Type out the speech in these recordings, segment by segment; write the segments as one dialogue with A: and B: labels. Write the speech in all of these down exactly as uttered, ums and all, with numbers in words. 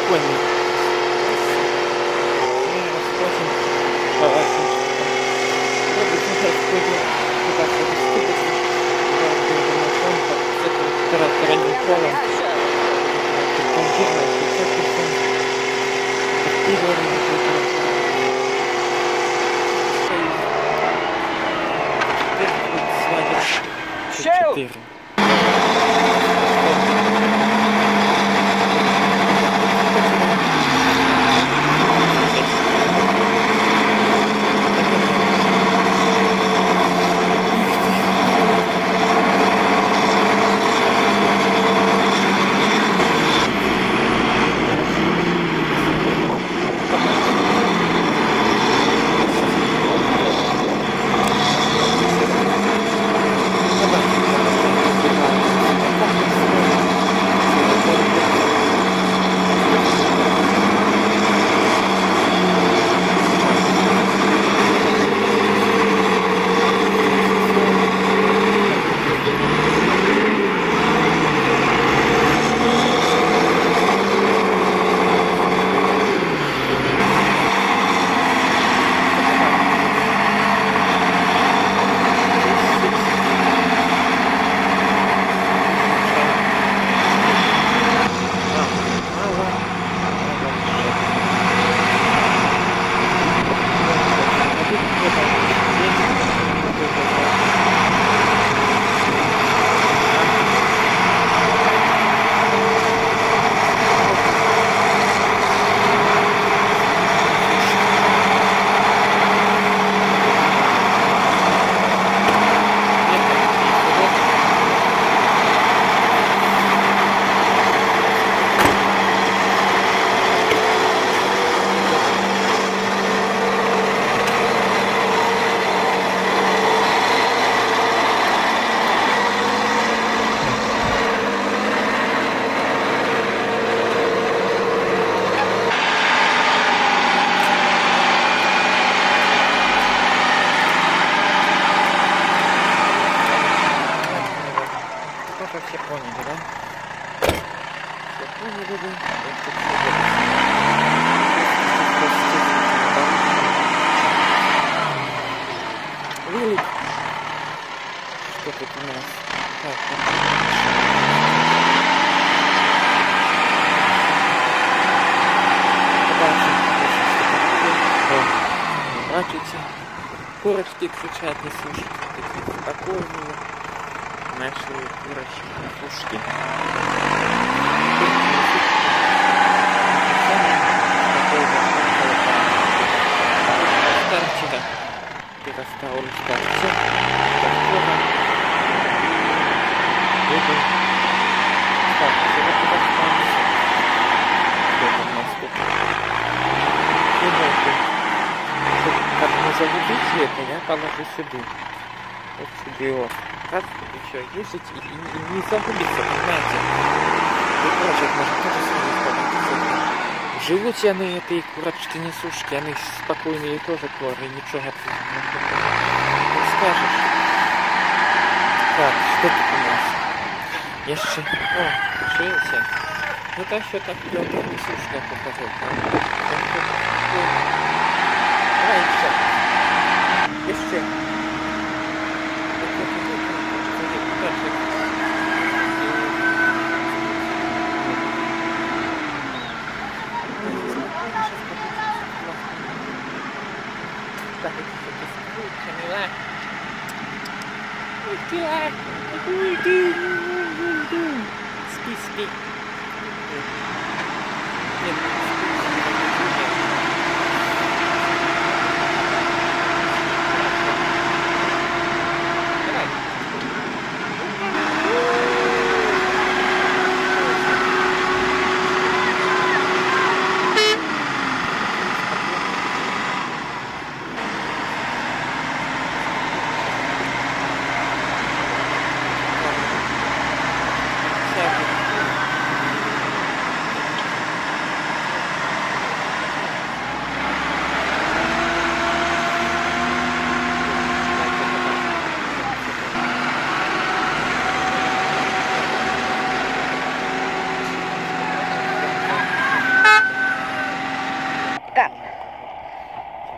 A: прикольный. Мы расходим по вашим штукам. Вот это расходим туда, чтобы ступиться. Туда будем на фон, с этим вторым полом. Конкретно, сейчас писем. Переворот. Четыре. Все поняли, да? Все поняли, да? Велик. Что тут у нас? Так, бачите, курочки кричат, не слушают, такие спокойные. Наши курочки, пушки. Старчика. Переставлю старчик. Буду. Так, это туда станется. Что там у нас тут? Как не загубить это, я положу сюда. Вот сюда его. Раз еще ездить и, и, и не загубиться, понимаете? И прочее, можно тоже смотреть. Живут они, этой курочки несушки, они спокойные тоже коры, ничего не скажешь. Так, что тут у нас? Еще... О, шеется. Это еще так Петр несушка показал. Давай еще. Еще. Спи, спи.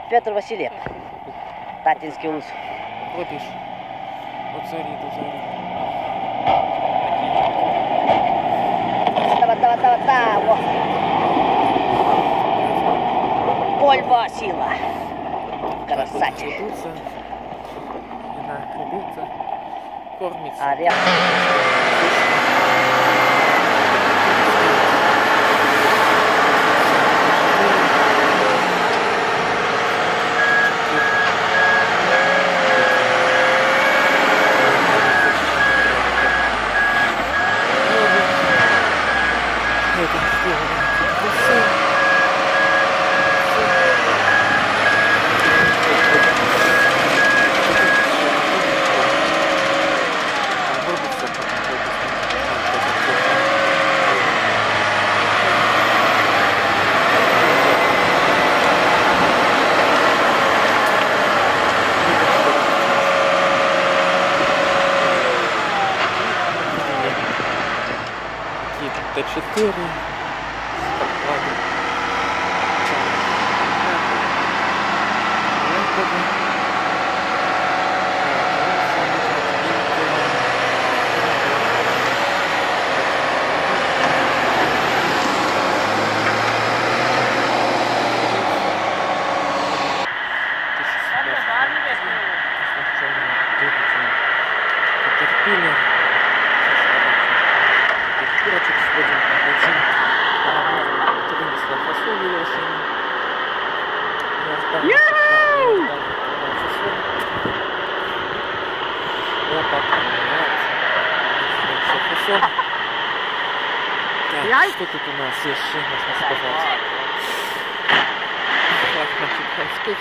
B: Петр Васильев. Татинский улус.
A: Ходиш от зорі до зорі.
B: Давай, давай, давай, давай. Во. Польва сила. Красавчик.
A: Ведутся, и на ведутся, кормится.
B: А, ребят.
A: Т четыре. Катерпиллер. Курочек сводим в магазин. Вынесла фасоль осенью. Лопатка нравится. Фасоль. Так, что тут у нас еще, можно сказать? Так, значит, растут.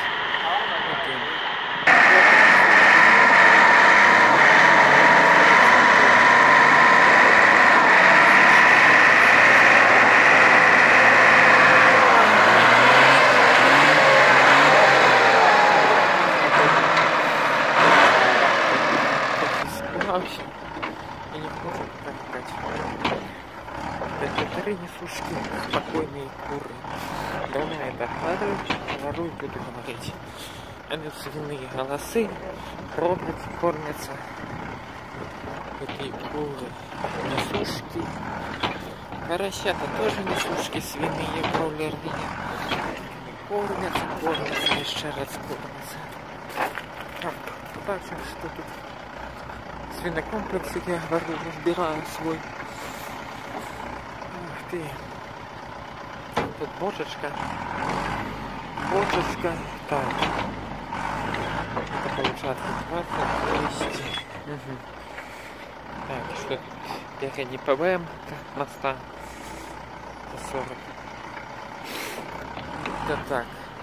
A: И не хочет прокатать. Это несушки, спокойные куры. Давно это падают, воруй буду говорить. Они свиные голосы, робят, кормятся. Такие куры, несушки. Поросята тоже несушки, свиные, бройлерные. Кормятся, кормятся, еще раз кормятся. Так, бачим, что тут. Свинокомплекс, я говорю, разбираю свой. Ух ты. Тут бочечка. Бочечка. Так. Это получается двадцать, двести. Угу. Так, что тут? Передний ПВМ моста. сорок. Это так.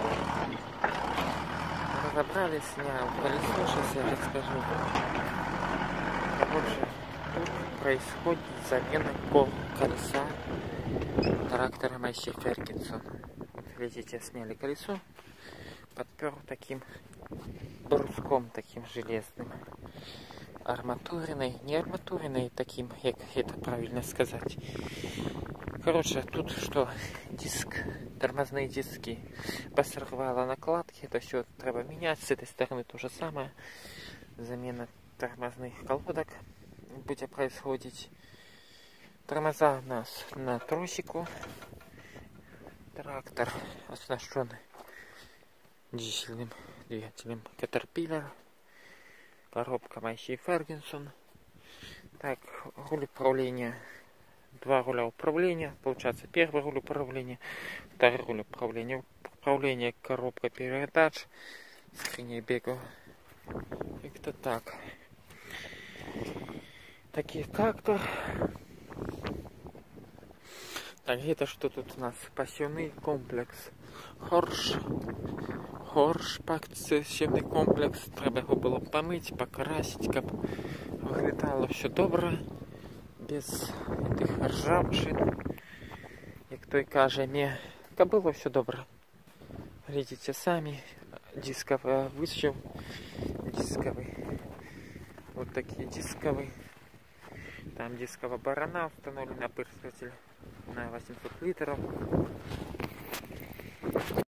A: Разобрали, снял колесо, сейчас я расскажу. Короче, тут происходит замена колеса трактора Massey Ferguson. Вот видите, сняли колесо, подпер таким бруском, таким железным. Арматуриной, не арматуриной, таким, как это правильно сказать. Короче, тут что, диск, тормозные диски посорвало накладки, это все треба менять. С этой стороны то же самое. Замена тормозных колодок будет происходить. Тормоза у нас на тросику. Трактор оснащен дизельным двигателем Caterpillar. Коробка Massey Ferguson. Так, руль управления. Два руля управления. Получается, первый руль управления, второй руль управления. Управление, коробка передач. Скриня бега. Как-то так. Такие трактор. Так, это что тут у нас? Пассивный комплекс. Хорш. Хорш, пассивный комплекс. Треба його було помити, покрасити, щоб виглядало все добре. Без тих ржавчин. Як той каже, не, щоб було все добре. Глядите самі. Дисковый вышел. Дисковый. Вот такие дисковые. Там дисковая барана установлена, опрыскиватель на восемьсот литров.